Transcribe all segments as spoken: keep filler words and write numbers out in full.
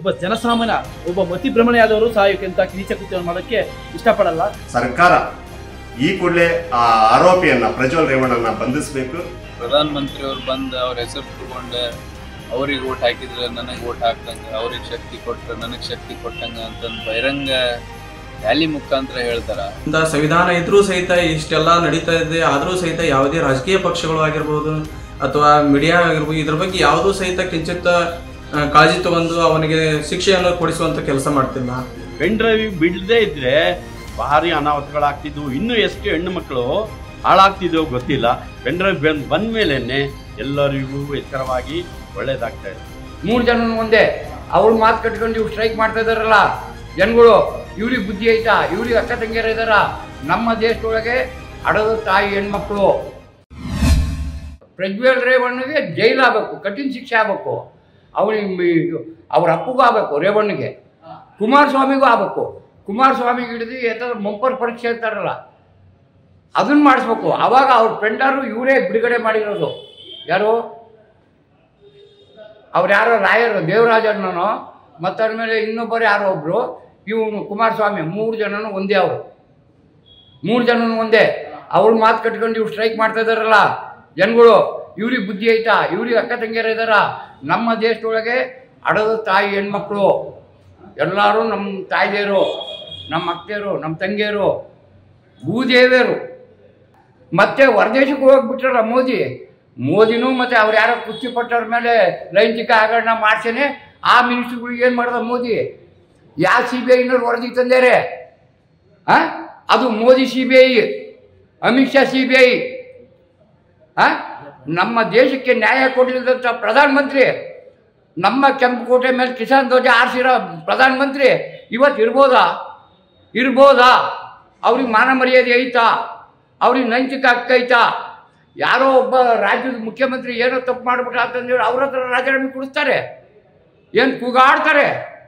ಒಬ್ಬ ಜನಸಾಮಾನ್ಯ ಒಬ್ಬ ಮತಿ ಭ್ರಮಣೆಯಾದವರು ಸಹ ಇಂಥ ನೀಚ ಕೃತ್ಯವನ್ನು ಮಾಡೋಕ್ಕೆ ಇಷ್ಟಪಡಲ್ಲ. ಸರ್ಕಾರ ಈ ಕೂಡಲೇ ಆ ಆರೋಪಿಯನ್ನ ಪ್ರಜ್ವಲ್ ರೇವಣ್ಣನ ಬಂಧಿಸಬೇಕು. ಪ್ರಧಾನ ಮಂತ್ರಿ ಅವ್ರು ಬಂದು ಅವ್ರ ಹೆಸರು ತಗೊಂಡು ಅವ್ರಿಗೆ ಓಟ್ ಹಾಕಿದ್ರೆ ನನಗೆ ಓಟ್ ಹಾಕ್ದಂಗೆ, ಅವ್ರಿಗೆ ಶಕ್ತಿ ಕೊಟ್ಟರೆ ನನಗೆ ಶಕ್ತಿ ಕೊಟ್ಟಂಗೆ ಅಂತಂದು ಬಹಿರಂಗ ರ್ಯಾಲಿ ಮುಖಾಂತರ ಹೇಳ್ತಾರ. ಸಂವಿಧಾನ ಇದ್ರೂ ಸಹಿತ ಇಷ್ಟೆಲ್ಲ ನಡೀತಾ ಇದೆ, ಆದರೂ ಸಹಿತ ಯಾವುದೇ ರಾಜಕೀಯ ಪಕ್ಷಗಳು ಆಗಿರ್ಬೋದು ಅಥವಾ ಮೀಡಿಯಾ ಆಗಿರ್ಬೋದು ಇದ್ರ ಬಗ್ಗೆ ಯಾವುದೂ ಸಹಿತ ಕಿಂಚಿತ್ ಕಾಳಜಿ ತಗೊಂಡು ಅವನಿಗೆ ಶಿಕ್ಷೆಯನ್ನು ಕೊಡಿಸುವಂತ ಕೆಲಸ ಮಾಡ್ತಿಲ್ಲ. ಪೆನ್ ಡ್ರೈವ್ ಬಿಡದೇ ಇದ್ರೆ ಭಾರಿ ಅನಾಹುತಗಳಾಗ್ತಿದ್ವು. ಇನ್ನೂ ಎಷ್ಟು ಹೆಣ್ಣು ಮಕ್ಕಳು ಹಾಳಾಗ್ತಿದ್ವು ಗೊತ್ತಿಲ್ಲ. ಪೆನ್ ಡ್ರೈವ್ ಬಂದ್ ಬಂದ ಮೇಲೇನೆ ಎಲ್ಲರಿಗೂ ಎಚ್ಚರವಾಗಿ ಒಳ್ಳೇದಾಗ್ತಾ ಇದೆ. ಮೂರು ಜನ ಒಂದೇ ಅವ್ರು ಮಾತು ಕಟ್ಕೊಂಡು ಇವ್ರು ಸ್ಟ್ರೈಕ್ ಮಾಡ್ತಾ ಇದಾರಲ್ಲ ಜನಗಳು, ಇವ್ರಿಗೆ ಬುದ್ಧಿ ಐತಾ? ಇವ್ರಿಗೆ ಅಕ್ಕ ತಂಗಿಯರ ಇದಾರ? ನಮ್ಮ ದೇಶದೊಳಗೆ ಹಡದ ತಾಯಿ ಹೆಣ್ಮಕ್ಳು. ಪ್ರಜ್ವಲ್ ರೇವಣ್ಣಗೆ ಜೈಲಾಗಬೇಕು, ಕಠಿಣ ಶಿಕ್ಷೆ ಆಗಬೇಕು. ಅವನಿಗೆ ಅವ್ರ ಅಪ್ಪಗೂ ಆಗಬೇಕು, ರೇವಣ್ಣಗೆ. ಕುಮಾರಸ್ವಾಮಿಗೂ ಆಗಬೇಕು. ಕುಮಾರಸ್ವಾಮಿಗೆ ಹಿಡಿದು ಯಾಕಂದ್ರೆ ಮಂಪರ್ ಪರೀಕ್ಷೆ ಇರ್ತಾರಲ್ಲ ಅದನ್ನ ಮಾಡಿಸ್ಬೇಕು. ಆವಾಗ ಅವ್ರ ಫ್ರೆಂಡರು ಇವರೇ ಬಿಡುಗಡೆ ಮಾಡಿರೋದು. ಯಾರು ಅವ್ರು ಯಾರೋ ರಾಯರು ದೇವರಾಜಣ್ಣನೋ ಮತ್ತು ಅದ್ರ ಮೇಲೆ ಇನ್ನೊಬ್ಬರು ಯಾರೋ ಒಬ್ಬರು, ಇವನು ಕುಮಾರಸ್ವಾಮಿ, ಮೂರು ಜನನು ಒಂದೇ. ಅವರು ಮೂರು ಜನನು ಒಂದೇ. ಅವ್ರ ಮಾತು ಕಟ್ಕೊಂಡು ಇವ್ರು ಸ್ಟ್ರೈಕ್ ಮಾಡ್ತಾ ಇದಾರಲ್ಲ ಜನಗಳು, ಇವ್ರಿಗೆ ಬುದ್ಧಿ ಐತಾ? ಇವ್ರಿಗೆ ಅಕ್ಕ ತಂಗಿಯರ ಇದಾರ? ನಮ್ಮ ದೇಶದೊಳಗೆ ಹಡದ ತಾಯಿ ಹೆಣ್ಮಕ್ಳು ಎಲ್ಲರೂ ನಮ್ಮ ತಾಯಿದೇರು, ನಮ್ಮ ಅಕ್ಕಿಯರು, ನಮ್ಮ ತಂಗಿಯರು, ಭೂದೇವಿಯರು. ಮತ್ತೆ ಹೊರದೇಶಕ್ಕೆ ಹೋಗ್ಬಿಟ್ರಲ್ಲ ಮೋದಿ. ಮೋದಿನೂ ಮತ್ತು ಅವ್ರು ಯಾರೋ ಕುಸ್ತಿ ಪಟ್ಟವ್ರ ಮೇಲೆ ಲೈಂಗಿಕ ಹಗರಣ ಮಾಡ್ಸೇನೆ ಆ ಮಿನಿಸ್ಟ್ರುಗಳಿಗೆ ಏನು ಮಾಡ್ದ ಮೋದಿ? ಯಾವ ಸಿ ಬಿ ಐನವ್ರು ವರದಿ ತಂದೇರೆ? ಹಾಂ, ಅದು Modi C B I, Amit Shah C B I. ಹಾಂ, ನಮ್ಮ ದೇಶಕ್ಕೆ ನ್ಯಾಯ ಕೊಡಲಿಲ್ಲದಂಥ ಪ್ರಧಾನಮಂತ್ರಿ, ನಮ್ಮ ಕೆಂಪುಕೋಟೆ ಮೇಲೆ ಕಿಸಾನ್ ಧ್ವಜ ಆರಿಸಿರೋ ಪ್ರಧಾನಮಂತ್ರಿ ಇವತ್ತು ಇರ್ಬೋದಾ? ಇರ್ಬೋದಾ? ಅವ್ರಿಗೆ ಮಾನ ಮರ್ಯಾದೆ ಐತಾ? ಅವ್ರಿಗೆ ನೈತಿಕ ಹಕ್ಕು ಐತಾ? ಯಾರೋ ಒಬ್ಬ ರಾಜ್ಯದ ಮುಖ್ಯಮಂತ್ರಿ ಏನೋ ತಪ್ಪು ಮಾಡಿಬಿಟ್ಟ ಅಂತಂದೇಳಿ ಅವ್ರ ಹತ್ರ ರಾಜೀನಾಮೆ ಕೊಡಿಸ್ತಾರೆ, ಏನು ಕೂಗಾಡ್ತಾರೆ?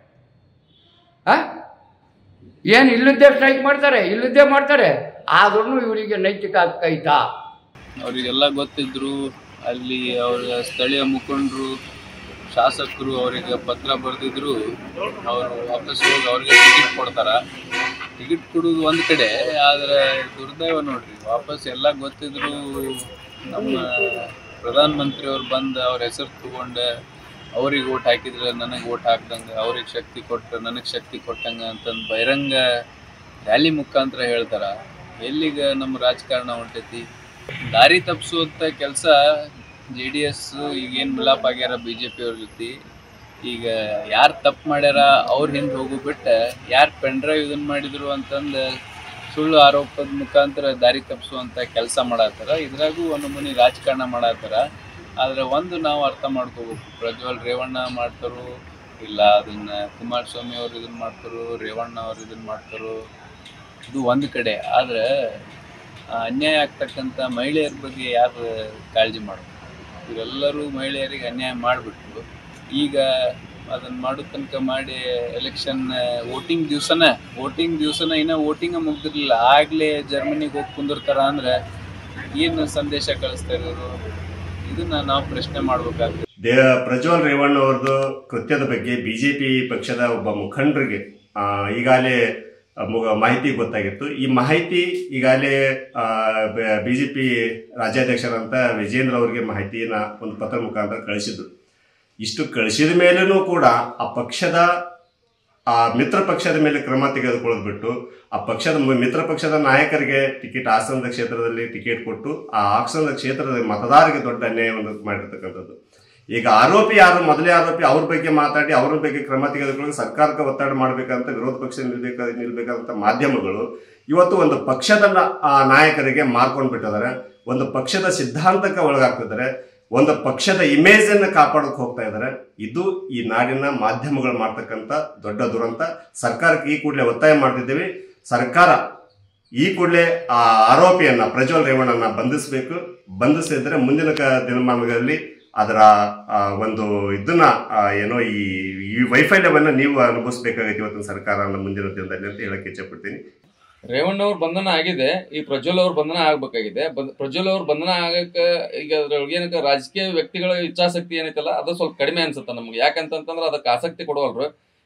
ಹಾಂ, ಏನು ಇಲ್ಲದ್ದೇ ಸ್ಟ್ರೈಕ್ ಮಾಡ್ತಾರೆ, ಇಲ್ಲದ್ದೇ ಮಾಡ್ತಾರೆ. ಆದ್ರೂ ಇವರಿಗೆ ನೈತಿಕ ಹಕ್ಕು ಐತಾ? ಅವರಿಗೆಲ್ಲ ಗೊತ್ತಿದ್ರು. ಅಲ್ಲಿ ಅವರ ಸ್ಥಳೀಯ ಮುಖಂಡರು, ಶಾಸಕರು ಅವರಿಗೆ ಪತ್ರ ಬರೆದಿದ್ರು. ಅವರು ವಾಪಸ್ ಹೋಗಿ ಅವ್ರಿಗೆ ಟಿಕೆಟ್ ಕೊಡ್ತಾರ. ಟಿಕೆಟ್ ಕೊಡೋದು ಒಂದು ಕಡೆ, ಆದರೆ ದುರ್ದೈವ ನೋಡ್ರಿ, ವಾಪಸ್ ಎಲ್ಲ ಗೊತ್ತಿದ್ರು ನಮ್ಮ ಪ್ರಧಾನ ಮಂತ್ರಿ ಅವ್ರು ಬಂದು ಅವ್ರ ಹೆಸರು ತಗೊಂಡು ಅವ್ರಿಗೆ ಓಟ್ ಹಾಕಿದ್ರೆ ನನಗೆ ಓಟ್ ಹಾಕ್ದಂಗೆ, ಅವ್ರಿಗೆ ಶಕ್ತಿ ಕೊಟ್ಟರೆ ನನಗೆ ಶಕ್ತಿ ಕೊಟ್ಟಂಗೆ ಅಂತಂದು ಬಹಿರಂಗ ರ್ಯಾಲಿ ಮುಖಾಂತರ ಹೇಳ್ತಾರ. ಎಲ್ಲಿಗೆ ನಮ್ಮ ರಾಜಕಾರಣ ಹೊಂಟೈತಿ? ದಾರಿ ತಪ್ಪಿಸುವಂಥ ಕೆಲಸ ಜೆ ಡಿ ಎಸ್ ಈಗೇನು ಮಿಲಾಪ್ ಆಗ್ಯಾರ ಬಿ ಜೆ ಪಿ ಅವ್ರ ಜೊತೆ. ಈಗ ಯಾರು ತಪ್ಪು ಮಾಡ್ಯಾರ ಅವ್ರ ಹಿಂದೆ ಹೋಗು ಬಿಟ್ಟು ಯಾರು ಪೆನ್ ಡ್ರೈವ್ ಇದನ್ನು ಮಾಡಿದ್ರು ಅಂತಂದು ಸುಳ್ಳು ಆರೋಪದ ಮುಖಾಂತರ ದಾರಿ ತಪ್ಪಿಸುವಂಥ ಕೆಲಸ ಮಾಡತ್ತಾರ. ಇದ್ರಾಗೂ ಒಂದು ಮನೆ ರಾಜಕಾರಣ ಮಾಡತ್ತಾರ. ಆದರೆ ಒಂದು ನಾವು ಅರ್ಥ ಮಾಡ್ಕೋಬೇಕು, ಪ್ರಜ್ವಲ್ ರೇವಣ್ಣ ಮಾಡ್ತಾರೋ ಇಲ್ಲ ಅದನ್ನು ಕುಮಾರಸ್ವಾಮಿ ಅವ್ರು ಇದನ್ನು ಮಾಡ್ತಾರೋ, ರೇವಣ್ಣ ಅವ್ರು ಇದನ್ನು ಮಾಡ್ತಾರೋ, ಇದು ಒಂದು ಕಡೆ. ಆದರೆ ಅನ್ಯಾಯ ಆಗ್ತಕ್ಕಂಥ ಮಹಿಳೆಯರ ಬಗ್ಗೆ ಯಾರು ಕಾಳಜಿ ಮಾಡಬೇಕು? ಇವರೆಲ್ಲರೂ ಮಹಿಳೆಯರಿಗೆ ಅನ್ಯಾಯ ಮಾಡಿಬಿಟ್ರು. ಈಗ ಅದನ್ನು ಮಾಡೋ ತನಕ ಮಾಡಿ ಎಲೆಕ್ಷನ್ ವೋಟಿಂಗ್ ದಿವಸನ ವೋಟಿಂಗ್ ದಿವಸನ ಇನ್ನೂ ವೋಟಿಂಗ ಮುಗ್ದಿರಲಿಲ್ಲ, ಆಗಲೇ ಜರ್ಮನಿಗೆ ಹೋಗಿ ಕುಂದಿರ್ತಾರ ಅಂದರೆ ಏನು ಸಂದೇಶ ಕಳಿಸ್ತಾರೆ ಇವರು? ಇದನ್ನ ನಾವು ಪ್ರಶ್ನೆ ಮಾಡಬೇಕಾಗ್ತದೆ. ದೇ ಪ್ರಜ್ವಲ್ ರೇವಣ್ಣ ಅವ್ರದ್ದು ಕೃತ್ಯದ ಬಗ್ಗೆ ಬಿಜೆಪಿ ಪಕ್ಷದ ಒಬ್ಬ ಮುಖಂಡರಿಗೆ ಈಗಾಗಲೇ ಮಾಹಿತಿ ಗೊತ್ತಾಗಿತ್ತು. ಈ ಮಾಹಿತಿ ಈಗಾಗಲೇ ಬಿಜೆಪಿ ರಾಜ್ಯಾಧ್ಯಕ್ಷರಂತ ವಿಜೇಂದ್ರ ಅವರಿಗೆ ಮಾಹಿತಿಯನ್ನ ಒಂದು ಪತ್ರ ಮುಖಾಂತರ ಕಳಿಸಿದ್ರು. ಇಷ್ಟು ಕಳಿಸಿದ ಮೇಲೂ ಕೂಡ ಆ ಪಕ್ಷದ ಆ ಮಿತ್ರ ಪಕ್ಷದ ಮೇಲೆ ಕ್ರಮ ತೆಗೆದುಕೊಳ್ಳೋದು ಬಿಟ್ಟು ಆ ಪಕ್ಷದ ಮಿತ್ರ ಪಕ್ಷದ ನಾಯಕರಿಗೆ ಟಿಕೆಟ್ ಹಾಸನದ ಕ್ಷೇತ್ರದಲ್ಲಿ ಟಿಕೆಟ್ ಕೊಟ್ಟು ಆ ಹಾಸನದ ಕ್ಷೇತ್ರದ ಮತದಾರರಿಗೆ ದೊಡ್ಡ ಅನ್ಯಾಯವನ್ನು ಮಾಡಿರ್ತಕ್ಕಂಥದ್ದು. ಈಗ ಆರೋಪಿ ಯಾರು, ಮೊದಲೇ ಆರೋಪಿ, ಅವ್ರ ಬಗ್ಗೆ ಮಾತಾಡಿ ಅವ್ರ ಬಗ್ಗೆ ಕ್ರಮ ತೆಗೆದುಕೊಳ್ಳಿ ಸರ್ಕಾರಕ್ಕೆ ಒತ್ತಡ ಮಾಡಬೇಕಂತ ವಿರೋಧ ಪಕ್ಷ ನಿಲ್ಬೇಕ ನಿಲ್ಬೇಕಂತ ಮಾಧ್ಯಮಗಳು ಇವತ್ತು ಒಂದು ಪಕ್ಷದ ನಾಯಕರಿಗೆ ಮಾರ್ಕೊಂಡು ಬಿಟ್ಟಿದ್ದಾರೆ, ಒಂದು ಪಕ್ಷದ ಸಿದ್ಧಾಂತಕ್ಕೆ ಒಳಗಾಗ್ತಿದ್ದಾರೆ, ಒಂದು ಪಕ್ಷದ ಇಮೇಜ್ ಅನ್ನು ಕಾಪಾಡೋಕೆ ಹೋಗ್ತಾ ಇದ್ದಾರೆ. ಇದು ಈ ನಾಡಿನ ಮಾಧ್ಯಮಗಳು ಮಾಡ್ತಕ್ಕಂಥ ದೊಡ್ಡ ದುರಂತ. ಸರ್ಕಾರಕ್ಕೆ ಈ ಕೂಡಲೇ ಒತ್ತಾಯ ಮಾಡ್ತಿದ್ದೇವೆ, ಸರ್ಕಾರ ಈ ಕೂಡಲೇ ಆ ಆರೋಪಿಯನ್ನ ಪ್ರಜ್ವಲ್ ರೇವಣ್ಣನ ಬಂಧಿಸಬೇಕು. ಬಂಧಿಸಿದ್ರೆ ಮುಂದಿನ ದಿನಮಾನಗಳಲ್ಲಿ ಅದರ ಒಂದು ಇದನ್ನ ಏನೋ ಈ ವೈಫಲ್ಯವನ್ನ ನೀವು ಅನುಭವಿಸಬೇಕಾಗೈತಿ ಇವತ್ತಿನ ಸರ್ಕಾರ ಮುಂದಿನ ದಿನದಲ್ಲಿ ಅಂತ ಹೇಳಕ್ಕೆ ಇಚ್ಛಪಡ್ತೀನಿ. ರೇವಣ್ಣ ಅವ್ರ ಬಂಧನ ಆಗಿದೆ, ಈ ಪ್ರಜ್ವಲ್ ಅವ್ರ ಬಂಧನ ಆಗ್ಬೇಕಾಗಿದೆ. ಪ್ರಜ್ವಲ್ ಅವ್ರ ಬಂಧನ ಆಗಕ್ಕೆ ಈಗ ಅದ್ರೊಳಗೆ ಏನಕ್ಕೆ ರಾಜಕೀಯ ವ್ಯಕ್ತಿಗಳ ಇಚ್ಛಾಶಕ್ತಿ ಏನೈತಲ್ಲ ಅದು ಸ್ವಲ್ಪ ಕಡಿಮೆ ಅನ್ಸುತ್ತೆ ನಮ್ಗೆ. ಯಾಕಂತಂದ್ರೆ ಅದಕ್ಕೆ ಆಸಕ್ತಿ ಕೊಡುವಲ್ರು.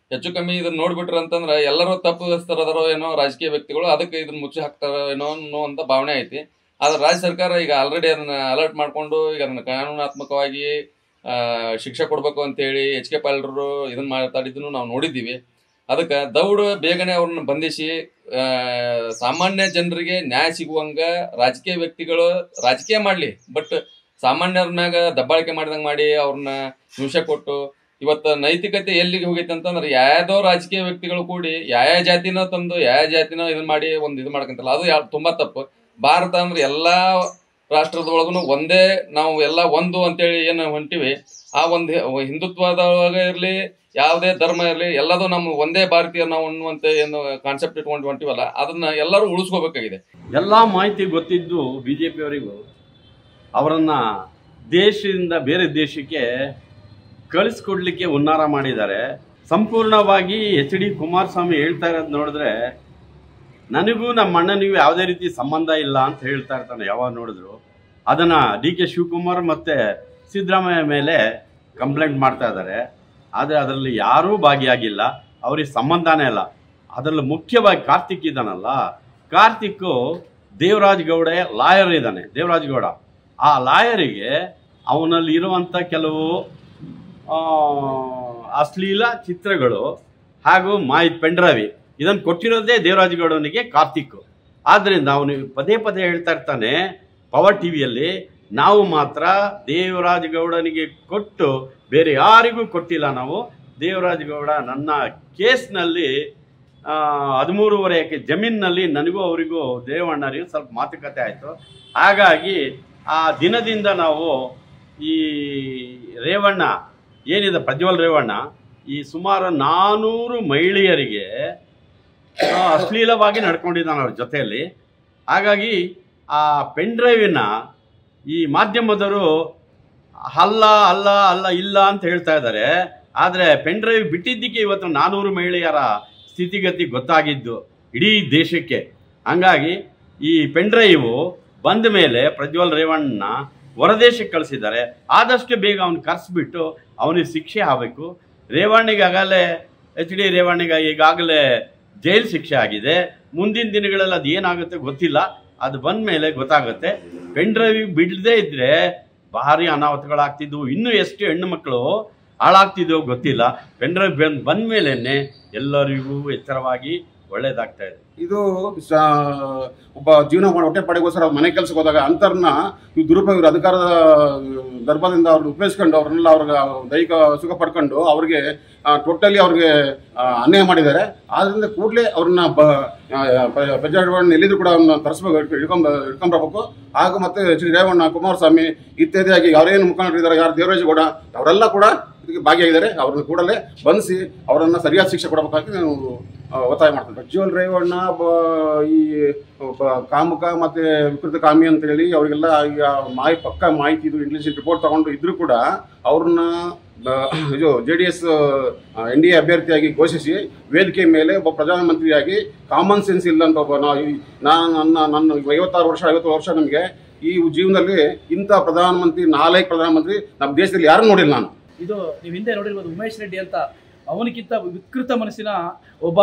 ಹೆಚ್ಚು ಕಮ್ಮಿ ಇದನ್ನ ನೋಡ್ಬಿಟ್ರ ಅಂತಂದ್ರೆ ಎಲ್ಲರೂ ತಪ್ಪಿಸ್ತರದಾರೋ ಏನೋ ರಾಜಕೀಯ ವ್ಯಕ್ತಿಗಳು ಅದಕ್ಕೆ ಇದನ್ನ ಮುಚ್ಚಿ ಹಾಕ್ತಾರ ಏನೋ ಅನ್ನೋ ಅಂತ ಭಾವನೆ ಐತಿ. ಆದ್ರೆ ರಾಜ್ಯ ಸರ್ಕಾರ ಈಗ ಆಲ್ರೆಡಿ ಅದನ್ನ ಅಲರ್ಟ್ ಮಾಡ್ಕೊಂಡು ಈಗ ಅದನ್ನ ಕಾನೂನಾತ್ಮಕವಾಗಿ ಆ ಶಿಕ್ಷೆ ಕೊಡ್ಬೇಕು ಅಂತೇಳಿ ಎಚ್ ಕೆ ಪಾಲ್ರು ಇದನ್ನ ಮಾತಾಡಿದ್ದನ್ನು ನಾವು ನೋಡಿದ್ದೀವಿ. ಅದಕ್ಕೆ ದೌಡು ಬೇಗನೆ ಅವ್ರನ್ನ ಬಂಧಿಸಿ ಆ ಸಾಮಾನ್ಯ ಜನರಿಗೆ ನ್ಯಾಯ ಸಿಗುವಂಗ ರಾಜಕೀಯ ವ್ಯಕ್ತಿಗಳು ರಾಜಕೀಯ ಮಾಡ್ಲಿ, ಬಟ್ ಸಾಮಾನ್ಯರ ಮ್ಯಾಗ ದಬ್ಬಾಳಿಕೆ ಮಾಡಿದಂಗೆ ಮಾಡಿ ಅವ್ರನ್ನ ಹಿಂಸೆ ಕೊಟ್ಟು ಇವತ್ತು ನೈತಿಕತೆ ಎಲ್ಲಿಗೆ ಹೋಗೈತೆ ಅಂತಂದ್ರೆ ಯಾವ್ದೋ ರಾಜಕೀಯ ವ್ಯಕ್ತಿಗಳು ಕೂಡಿ ಯಾವ ಜಾತಿನೋ ತಂದು ಯಾವ ಜಾತಿನೋ ಇದನ್ನ ಮಾಡಿ ಒಂದು ಇದು ಮಾಡ್ಕೊಂತಲ್ಲ, ಅದು ಯಾವ ತುಂಬಾ ತಪ್ಪು. ಭಾರತ ಅಂದ್ರೆ ಎಲ್ಲಾ ರಾಷ್ಟ್ರದೊಳಗೂ ಒಂದೇ, ನಾವು ಎಲ್ಲ ಒಂದು ಅಂತೇಳಿ ಏನು ಹೊಂಟಿವಿ, ಆ ಒಂದು ಹಿಂದುತ್ವದೊಳಗ ಇರ್ಲಿ ಯಾವುದೇ ಧರ್ಮ ಇರಲಿ ಎಲ್ಲದೂ ನಮ್ಮ ಒಂದೇ ಭಾರತೀಯ ನಾವು ಅನ್ನುವಂತ ಏನು ಕಾನ್ಸೆಪ್ಟ್ ಇಟ್ಕೊಂಡು ಹೊಂಟಿವಲ್ಲ, ಅದನ್ನ ಎಲ್ಲರೂ ಉಳಿಸ್ಕೋಬೇಕಾಗಿದೆ. ಎಲ್ಲ ಮಾಹಿತಿ ಗೊತ್ತಿದ್ದು ಬಿ ಜೆ ಪಿಯವರಿಗೂ ಅವರನ್ನ ದೇಶದಿಂದ ಬೇರೆ ದೇಶಕ್ಕೆ ಕಳಿಸ್ಕೊಡ್ಲಿಕ್ಕೆ ಹುನ್ನಾರ ಮಾಡಿದ್ದಾರೆ. ಸಂಪೂರ್ಣವಾಗಿ ಎಚ್ ಡಿ ಕುಮಾರಸ್ವಾಮಿ ಹೇಳ್ತಾ ಇರೋದು ನೋಡಿದ್ರೆ ನನಗೂ ನಮ್ಮ ಅಣ್ಣನಿಗೂ ಯಾವುದೇ ರೀತಿ ಸಂಬಂಧ ಇಲ್ಲ ಅಂತ ಹೇಳ್ತಾ ಇರ್ತಾನೆ ಯಾವಾಗ ನೋಡಿದ್ರು. ಅದನ್ನ ಡಿ ಕೆ ಶಿವಕುಮಾರ್ ಮತ್ತೆ ಸಿದ್ದರಾಮಯ್ಯ ಮೇಲೆ ಕಂಪ್ಲೇಂಟ್ ಮಾಡ್ತಾ ಇದ್ದಾರೆ. ಆದರೆ ಅದರಲ್ಲಿ ಯಾರೂ ಭಾಗಿಯಾಗಿಲ್ಲ, ಅವ್ರಿಗೆ ಸಂಬಂಧನೇ ಇಲ್ಲ. ಅದರಲ್ಲಿ ಮುಖ್ಯವಾಗಿ ಕಾರ್ತಿಕ್ ಇದ್ದಾನಲ್ಲ, ಕಾರ್ತಿಕ್ ದೇವರಾಜ್ ಗೌಡ ಲಾಯರ್ ಇದ್ದಾನೆ. ದೇವರಾಜ್ ಗೌಡ ಆ ಲಾಯರಿಗೆ ಅವನಲ್ಲಿ ಇರುವಂಥ ಕೆಲವು ಅಶ್ಲೀಲ ಚಿತ್ರಗಳು ಹಾಗೂ ಮಾಹಿತಿ ಪೆಂಡ್ರವಿ ಇದನ್ನು ಕೊಟ್ಟಿರೋದೇ ದೇವರಾಜ್ ಗೌಡನಿಗೆ ಕಾರ್ತಿಕ್. ಆದ್ದರಿಂದ ಅವನು ಪದೇ ಪದೇ ಹೇಳ್ತಾ ಇರ್ತಾನೆ ಪವರ್ ಟಿವಿಯಲ್ಲಿ, ನಾವು ಮಾತ್ರ ದೇವರಾಜ್ ಗೌಡನಿಗೆ ಕೊಟ್ಟು ಬೇರೆ ಯಾರಿಗೂ ಕೊಟ್ಟಿಲ್ಲ. ನಾವು ದೇವರಾಜ್ ಗೌಡ ನನ್ನ ಕೇಸ್ನಲ್ಲಿ ಹದಿಮೂರುವರೆ ಎಕರೆ ಜಮೀನಿನಲ್ಲಿ ನನಗೂ ಅವರಿಗೂ ದೇವಣ್ಣರಿಗೂ ಸ್ವಲ್ಪ ಮಾತುಕತೆ ಆಯಿತು. ಹಾಗಾಗಿ ಆ ದಿನದಿಂದ ನಾವು ಈ ರೇವಣ್ಣ ಏನಿದೆ ಪ್ರಜ್ವಲ್ ರೇವಣ್ಣ ಈ ಸುಮಾರು ನಾನೂರು ಮಹಿಳೆಯರಿಗೆ ಅಶ್ಲೀಲವಾಗಿ ನಡ್ಕೊಂಡಿದ್ದಾನೆ ಅವ್ರ ಜೊತೆಯಲ್ಲಿ. ಹಾಗಾಗಿ ಆ ಪೆನ್ಡ್ರೈವಿನ ಈ ಮಾಧ್ಯಮದವರು ಅಲ್ಲ ಅಲ್ಲ ಅಲ್ಲ ಇಲ್ಲ ಅಂತ ಹೇಳ್ತಾ ಇದ್ದಾರೆ. ಆದರೆ ಪೆನ್ಡ್ರೈವ್ ಬಿಟ್ಟಿದ್ದಕ್ಕೆ ಇವತ್ತು ನಾನೂರು ಮಹಿಳೆಯರ ಸ್ಥಿತಿಗತಿ ಗೊತ್ತಾಗಿದ್ದು ಇಡೀ ದೇಶಕ್ಕೆ. ಹಂಗಾಗಿ ಈ ಪೆನ್ಡ್ರೈವು ಬಂದ ಮೇಲೆ ಪ್ರಜ್ವಲ್ ರೇವಣ್ಣ ಹೊರದೇಶಕ್ಕೆ ಕಳಿಸಿದ್ದಾರೆ. ಆದಷ್ಟು ಬೇಗ ಅವನು ಕರೆಸ್ಬಿಟ್ಟು ಅವನಿಗೆ ಶಿಕ್ಷೆ ಆಗಬೇಕು. ರೇವಣ್ಣಿಗೆ ಆಗಲೇ ಎಚ್ ಡಿ ರೇವಣ್ಣಿಗೆ ಈಗಾಗಲೇ ಜೈಲು ಶಿಕ್ಷೆ ಆಗಿದೆ. ಮುಂದಿನ ದಿನಗಳಲ್ಲಿ ಅದು ಏನಾಗುತ್ತೆ ಗೊತ್ತಿಲ್ಲ, ಅದು ಬಂದ ಮೇಲೆ ಗೊತ್ತಾಗುತ್ತೆ. ಪೆನ್ಡ್ರೈವ್ ಬಿಡದೇ ಇದ್ರೆ ಭಾರಿ ಅನಾಹುತಗಳಾಗ್ತಿದ್ವು. ಇನ್ನೂ ಎಷ್ಟು ಹೆಣ್ಣು ಮಕ್ಕಳು ಹಾಳಾಗ್ತಿದ್ವು ಗೊತ್ತಿಲ್ಲ. ಪೆನ್ಡ್ರೈವ್ ಬಂದ್ ಬಂದ ಮೇಲೇನೆ ಎಲ್ಲರಿಗೂ ಎಚ್ಚರವಾಗಿ ಒಳ್ಳೇದಾಗ್ತಾ ಇದೆ. ಇದು ಒಬ್ಬ ಜೀವನ ಮಾಡಿ ಹೊಟ್ಟೆ ಪಡೆಗೋಸ್ಕರ ಮನೆ ಕೆಲಸಕ್ಕೆ ಹೋದಾಗ ಅಂತರ್ನ ಇವು ದುರುಪಯೋಗ ಅಧಿಕಾರದ ದರ್ಭದಿಂದ ಅವ್ರನ್ನ ಉಪಯೋಗಿಸ್ಕೊಂಡು ಅವ್ರನ್ನೆಲ್ಲ ಅವ್ರಿಗೆ ದೈಹಿಕ ಸುಖ ಪಡ್ಕೊಂಡು ಅವ್ರಿಗೆ ಟೋಟಲಿ ಅವ್ರಿಗೆ ಅನ್ಯಾಯ ಮಾಡಿದ್ದಾರೆ. ಆದ್ರಿಂದ ಕೂಡಲೇ ಅವ್ರನ್ನ ಪ್ರಜಾವನ್ನು ಎಲ್ಲಿದ್ರು ಕೂಡ ಅವ್ರನ್ನ ತರಿಸ್ಬೇಕು, ಹಿಡ್ಕೊಂಡ್ ಹಿಡ್ಕೊಂಡ್ಬರ್ಬೇಕು. ಹಾಗೂ ಮತ್ತೆ ಎಚ್ ಡಿ ರೇವಣ್ಣ, ಕುಮಾರಸ್ವಾಮಿ ಇತ್ಯಾದಿಯಾಗಿ ಅವರೇನು ಮುಖಂಡರಿದ್ದಾರೆ, ಯಾರು ದೇವರಾಜ್ ಗೌಡ ಅವರೆಲ್ಲ ಕೂಡ ಇದಕ್ಕೆ ಭಾಗಿಯಾಗಿದ್ದಾರೆ. ಅವ್ರನ್ನ ಕೂಡಲೇ ಬಂಧಿಸಿ ಅವರನ್ನ ಸರಿಯಾದ ಶಿಕ್ಷೆ ಕೊಡಬೇಕಾಗಿ ನಾವು ಒತ್ತಾಯ ಮಾಡ್ತೀವಿ. ಪ್ರಜ್ವಲ್ ರೇವಣ್ಣ ಈ ಕಾಮುಕ ಮತ್ತೆ ವಿಕೃತ ಕಾಮಿ ಅಂತ ಹೇಳಿ ಅವರಿಗೆಲ್ಲ ಈಗ ಮಾಹಿ ಪಕ್ಕ ಮಾಹಿತಿ ಇದು ಇಂಟೆಲಿಜೆನ್ಸ್ ರಿಪೋರ್ಟ್ ತಗೊಂಡು ಇದ್ರು ಕೂಡ ಅವ್ರನ್ನ ಇದು J D S N D A ಅಭ್ಯರ್ಥಿಯಾಗಿ ಘೋಷಿಸಿ ವೇದಿಕೆ ಮೇಲೆ ಒಬ್ಬ ಪ್ರಧಾನಮಂತ್ರಿಯಾಗಿ ಕಾಮನ್ ಸೆನ್ಸ್ ಇಲ್ಲ ಅಂತ ಒಬ್ಬ ನಾವು ನಾನು ನನ್ನ ನನ್ನ ಐವತ್ತಾರು ವರ್ಷ ಐವತ್ತು ವರ್ಷ ನಮಗೆ ಈ ಜೀವನದಲ್ಲಿ ಇಂಥ ಪ್ರಧಾನಮಂತ್ರಿ ನಾಲ್ಕು ಪ್ರಧಾನಮಂತ್ರಿ ನಮ್ಮ ದೇಶದಲ್ಲಿ ಯಾರು ನೋಡಿಲ್ಲ ನಾನು. ಇದು ನೀವು ಹಿಂದೆ ನೋಡಿರ್ಬೋದು, ಉಮೇಶ್ ರೆಡ್ಡಿ ಅಂತ ಅವನಿಗಿಂತ ವಿಕೃತ ಮನಸ್ಸಿನ ಒಬ್ಬ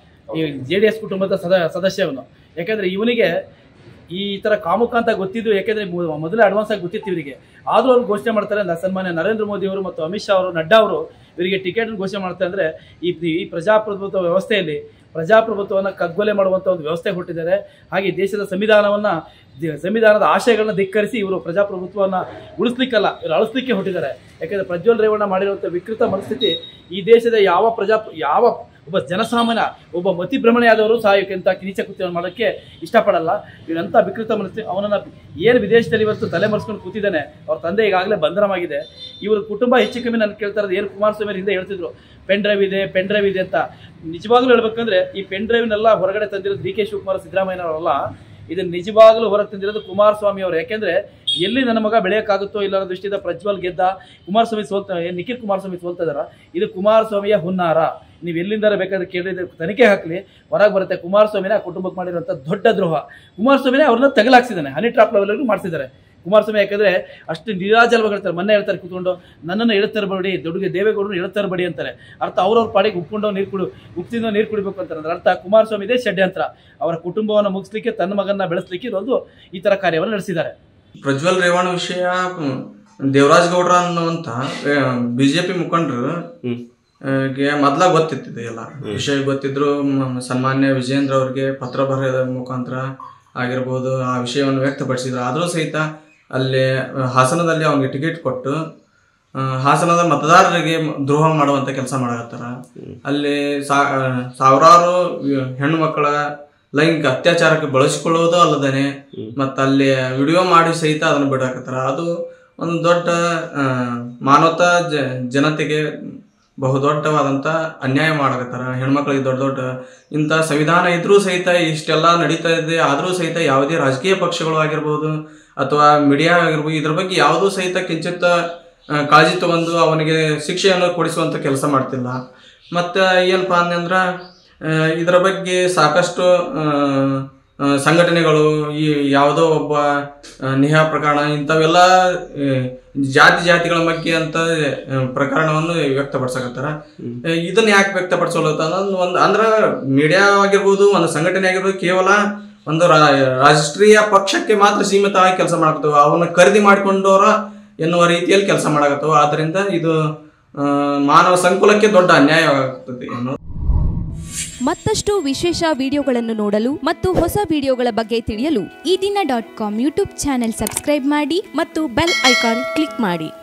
ಜೆ ಡಿ ಎಸ್ ಕುಟುಂಬದ ಸದ ಸದಸ್ಯ ಅವನು. ಯಾಕೆಂದರೆ ಇವನಿಗೆ ಈ ಥರ ಕಾಮುಕ ಅಂತ ಗೊತ್ತಿದ್ದು, ಯಾಕೆಂದರೆ ಮೊದಲೇ ಅಡ್ವಾನ್ಸ್ ಆಗಿ ಗೊತ್ತಿತ್ತು ಇವರಿಗೆ. ಆದರೂ ಅವ್ರು ಘೋಷಣೆ ಮಾಡ್ತಾರೆ, ಸನ್ಮಾನ್ಯ ನರೇಂದ್ರ ಮೋದಿ ಅವರು ಮತ್ತು ಅಮಿತ್ ಶಾ ಅವರು, ನಡ್ಡಾ ಅವರು ಇವರಿಗೆ ಟಿಕೆಟ್ ಘೋಷಣೆ ಮಾಡ್ತಾರೆ. ಅಂದರೆ ಈ ಈ ಪ್ರಜಾಪ್ರಭುತ್ವ ವ್ಯವಸ್ಥೆಯಲ್ಲಿ ಪ್ರಜಾಪ್ರಭುತ್ವವನ್ನು ಕಗ್ಗೊಲೆ ಮಾಡುವಂಥ ಒಂದು ವ್ಯವಸ್ಥೆ ಕೊಟ್ಟಿದ್ದಾರೆ. ಹಾಗೆ ದೇಶದ ಸಂವಿಧಾನವನ್ನು ಸಂವಿಧಾನದ ಆಶಯಗಳನ್ನ ಧಿಕ್ಕರಿಸಿ ಇವರು ಪ್ರಜಾಪ್ರಭುತ್ವವನ್ನು ಉಳಿಸ್ಲಿಕ್ಕಲ್ಲ, ಇವರು ಅಳಿಸ್ಲಿಕ್ಕೆ ಹೊಟ್ಟಿದ್ದಾರೆ. ಯಾಕೆಂದರೆ ಪ್ರಜ್ವಲ್ ರೇವಣ್ಣ ಮಾಡಿರುವಂಥ ವಿಕೃತ ಮನಸ್ಥಿತಿ ಈ ದೇಶದ ಯಾವ ಪ್ರಜಾ ಯಾವ ಒಬ್ಬ ಜನಸಾಮಾನ್ಯ ಒಬ್ಬ ಮತಿಭ್ರಮಣೆಯಾದವರು ಸಹ ಇಂಥ ಕಿರಿಚ ಕೃತ್ಯವನ್ನು ಮಾಡೋಕ್ಕೆ ಇಷ್ಟಪಡಲ್ಲ. ಇವನಂಥ ವಿಕೃತ ಮನಸ್ಥಿತಿ ಅವನನ್ನು ಏನು ವಿದೇಶದಲ್ಲಿ ಇವತ್ತು ತಲೆ ಮರೆಸ್ಕೊಂಡು ಕೂತಿದ್ದಾನೆ. ಅವ್ರ ತಂದೆ ಈಗಾಗಲೇ ಬಂಧನವಾಗಿದೆ. ಇವ್ರ ಕುಟುಂಬ ಹೆಚ್ಚು ಕಮ್ಮಿ ನಾನು ಕೇಳ್ತಾ ಇರೋದು ಏನು ಕುಮಾರಸ್ವಾಮಿ ಹಿಂದೆ ಹೇಳ್ತಿದ್ರು ಪೆನ್ ಡ್ರೈವ್ ಇದೆ ಪೆನ್ ಡ್ರೈವ್ ಇದೆ ಅಂತ. ನಿಜವಾಗ್ಲೂ ಹೇಳ್ಬೇಕಂದ್ರೆ ಈ ಪೆನ್ ಡ್ರೈವ್ನೆಲ್ಲ ಹೊರಗಡೆ ತಂದಿರೋದು ಡಿ ಕೆ ಶಿವಕುಮಾರ್ ಸಿದ್ದರಾಮಯ್ಯನವರಲ್ಲ, ಇದನ್ನು ನಿಜವಾಗ್ಲೂ ಹೊರಗೆ ತಂದಿರೋದು ಕುಮಾರಸ್ವಾಮಿ ಅವರು. ಯಾಕೆಂದರೆ ಎಲ್ಲಿ ನನ್ನ ಮಗ ಬೆಳೆಯೋಕ್ಕಾಗುತ್ತೋ ಇಲ್ಲ ಅನ್ನೋ ದೃಷ್ಟಿಯಿಂದ ಪ್ರಜ್ವಲ್ ಗೆದ್ದ, ಕುಮಾರಸ್ವಾಮಿ ಸೋಲ್ತಾ ನಿಖಿಲ್ ಕುಮಾರಸ್ವಾಮಿ ಸೋಲ್ತಾ ಇದಾರ. ಇದು ಕುಮಾರಸ್ವಾಮಿಯ ಹುನ್ನಾರ. ನೀವು ಎಲ್ಲಿಂದಾರ ಬೇಕಾದ್ರೆ ಕೇಳಿದ್ರೆ ತನಿಖೆ ಹಾಕಲಿ, ಹೊರಗೆ ಬರುತ್ತೆ. ಕುಮಾರಸ್ವಾಮಿನ ಆ ಕುಟುಂಬಕ್ಕೆ ಮಾಡಿರುವಂಥ ದೊಡ್ಡ ದ್ರೋಹ. ಕುಮಾರಸ್ವಾಮಿನೇ ಅವ್ರನ್ನ ತಗಲಾಕ್ಸಿದ್ದಾನೆ, ಹನಿ ಟ್ರಾಪ್ ಲೆವೆಲ್ಗೂ ಮಾಡಿಸಿದ್ದಾರೆ. ಕುಮಾರಸ್ವಾಮಿ ಯಾಕಂದ್ರೆ ಅಷ್ಟು ನಿರಾಜಲವಾಗಿ ಹೇಳ್ತಾರೆ. ಮೊನ್ನೆ ಹೇಳ್ತಾರೆ ಕೂತ್ಕೊಂಡು ನನ್ನನ್ನು ಎಳುತ್ತರಬೇಡಿ, ದೊಡ್ಡ ದೇವೇಗೌಡರು ಎಳುತ್ತರಬೇಡಿ ಅಂತಾರೆ. ಅರ್ಥ ಅವ್ರವ್ರ ಪಾಡಿಗೆ ಉಪ್ಕೊಂಡು ನೀರು ಕುಡಿ ಉಪ್ಪಿಂದ ನೀರು ಕುಡಿಬೇಕು ಅಂತಾರೆ. ಅಂದ್ರೆ ಅರ್ಥ ಕುಮಾರಸ್ವಾಮಿ ಇದೇ ಷಡ್ಯಂತ್ರ. ಅವರ ಕುಟುಂಬವನ್ನು ಮುಗಿಸ್ಲಿಕ್ಕೆ, ತನ್ನ ಮಗನ್ನ ಬೆಳೆಸಲಿಕ್ಕೆ ಇದೊಂದು ಈ ತರ ಕಾರ್ಯವನ್ನು ನಡೆಸಿದ್ದಾರೆ. ಪ್ರಜ್ವಲ್ ರೇವಣ್ಣ ವಿಷಯ ದೇವರಾಜ್ ಗೌಡ್ರ ಅನ್ನುವಂತ ಬಿಜೆಪಿ ಮುಖಂಡರು ಮೊದ್ಲ ಗೊತ್ತಿತ್ತು ಎಲ್ಲ ವಿಷಯ ಗೊತ್ತಿದ್ರು. ಸನ್ಮಾನ್ಯ ವಿಜೇಂದ್ರ ಅವ್ರಿಗೆ ಪತ್ರ ಬರೆದ ಮುಖಾಂತರ ಆಗಿರ್ಬೋದು ಆ ವಿಷಯವನ್ನು ವ್ಯಕ್ತಪಡಿಸಿದ್ರು. ಆದರೂ ಸಹಿತ ಅಲ್ಲಿ ಹಾಸನದಲ್ಲಿ ಅವನಿಗೆ ಟಿಕೆಟ್ ಕೊಟ್ಟು ಹಾಸನದ ಮತದಾರರಿಗೆ ದ್ರೋಹ ಮಾಡುವಂತ ಕೆಲಸ ಮಾಡಕತ್ತಾರ. ಅಲ್ಲಿ ಸಾವಿರಾರು ಹೆಣ್ಣು ಮಕ್ಕಳ ಲೈಂಗಿಕ ಅತ್ಯಾಚಾರಕ್ಕೆ ಬಳಸಿಕೊಳ್ಳುವುದು ಅಲ್ಲದೇನೆ ಮತ್ತ ಅಲ್ಲಿ ವಿಡಿಯೋ ಮಾಡಿ ಸಹಿತ ಅದನ್ನು ಬಿಡಾಕತ್ತಾರ. ಅದು ಒಂದು ದೊಡ್ಡ ಮಾನವತಾ ಜ ಜನತೆಗೆ ಬಹುದೊಡ್ಡವಾದಂಥ ಅನ್ಯಾಯ ಮಾಡಕತ್ತಾರ. ಹೆಣ್ಮಕ್ಳಿಗೆ ದೊಡ್ಡ ದೊಡ್ಡ ಇಂಥ ಸಂವಿಧಾನ ಇದ್ರೂ ಸಹಿತ ಇಷ್ಟೆಲ್ಲ ನಡೀತಾ ಇದೆ. ಆದರೂ ಸಹಿತ ಯಾವುದೇ ರಾಜಕೀಯ ಪಕ್ಷಗಳು ಆಗಿರ್ಬೋದು ಅಥವಾ ಮೀಡಿಯಾ ಆಗಿರ್ಬೋದು ಇದ್ರ ಬಗ್ಗೆ ಯಾವುದೂ ಸಹಿತ ಕಿಂಚಿತ್ತ ಕಾಳಜಿ ತಗೊಂಡು ಅವನಿಗೆ ಶಿಕ್ಷೆಯನ್ನು ಕೊಡಿಸುವಂಥ ಕೆಲಸ ಮಾಡ್ತಿಲ್ಲ. ಮತ್ತು ಏನಪ್ಪ ಅಂದ್ರ ಇದರ ಬಗ್ಗೆ ಸಾಕಷ್ಟು ಸಂಘಟನೆಗಳು ಈ ಯಾವುದೋ ಒಬ್ಬ ನಿಹಾ ಪ್ರಕರಣ ಇಂಥವೆಲ್ಲ ಜಾತಿ ಜಾತಿಗಳ ಬಗ್ಗೆ ಅಂತ ಪ್ರಕರಣವನ್ನು ವ್ಯಕ್ತಪಡಿಸಕತ್ತಾರ. ಇದನ್ನ ಯಾಕೆ ವ್ಯಕ್ತಪಡಿಸೋಲ್ಲತ್ತ ಅನ್ನೋದು ಒಂದು ಅಂದ್ರೆ ಮೀಡಿಯಾ ಆಗಿರ್ಬೋದು, ಒಂದು ಸಂಘಟನೆ ಆಗಿರ್ಬೋದು, ಕೇವಲ ಒಂದು ರಾಷ್ಟ್ರೀಯ ಪಕ್ಷಕ್ಕೆ ಮಾತ್ರ ಸೀಮಿತವಾಗಿ ಕೆಲಸ ಮಾಡಕತ್ತವ, ಅವನ್ನ ಖರೀದಿ ಮಾಡಿಕೊಂಡವ್ರ ಎನ್ನುವ ರೀತಿಯಲ್ಲಿ ಕೆಲಸ ಮಾಡಕತ್ತವ. ಆದ್ರಿಂದ ಇದು ಮಾನವ ಸಂಕುಲಕ್ಕೆ ದೊಡ್ಡ ಅನ್ಯಾಯವಾಗುತ್ತದೆ ಅನ್ನೋದು. ಮತ್ತಷ್ಟು ವಿಶೇಷ ವಿಡಿಯೋಗಳನ್ನು ನೋಡಲು ಮತ್ತು ಹೊಸ ವಿಡಿಯೋಗಳ ಬಗ್ಗೆ ತಿಳಿಯಲು ಈ ದಿನ dot com YouTube channel subscribe ಮಾಡಿ ಮತ್ತು ಬೆಲ್ ಐಕಾನ್ ಕ್ಲಿಕ್ ಮಾಡಿ.